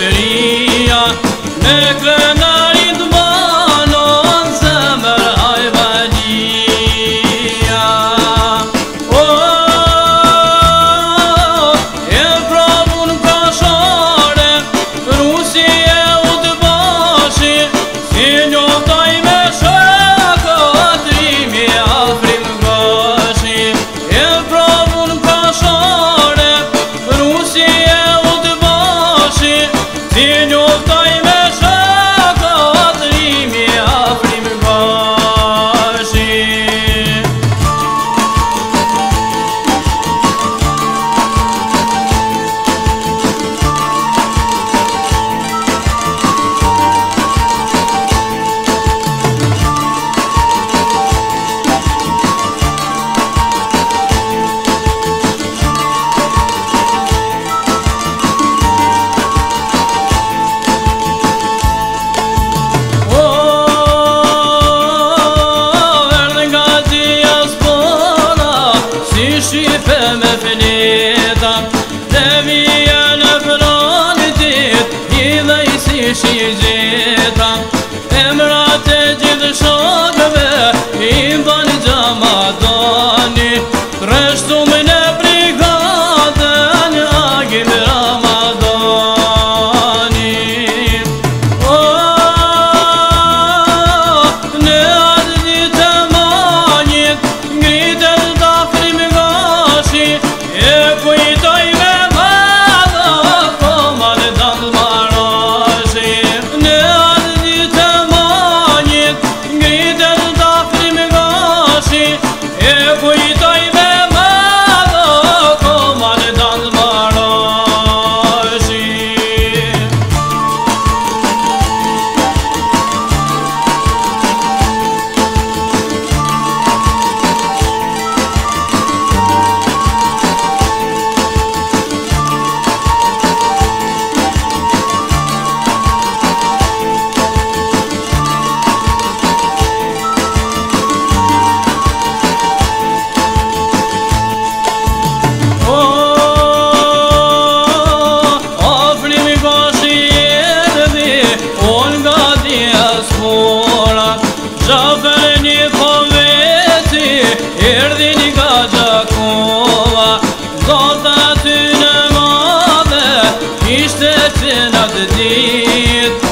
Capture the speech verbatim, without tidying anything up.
shëria, me krenarit banon zemër hajvalia. O, e pravun kashare, Rusi e udbashi, si njoftaj me shakatrimi Afrim gashi. E pravun kashare, Rusi e udbashi, si njoftaj me shakatrimi Afrim gashi. Shqipe me fletan, dhe vija në franitit, i dhe i si shigjetan. Emrat e gjithë shokëve, i mban Gjamadani, reshtum në brigadën, agim Ramadani. O, në atë ditë e manjit, ngritet Afrim gashi, e kujtoj me madha, koman dalmarashi. Në atë ditë e manjit, ngritet Afrim gashi, e kujtoj me madha, koman dalmarashi. Qafer një po veti, erdhin i ka Gjakova, zota ty në madhe, ishte që në të dit.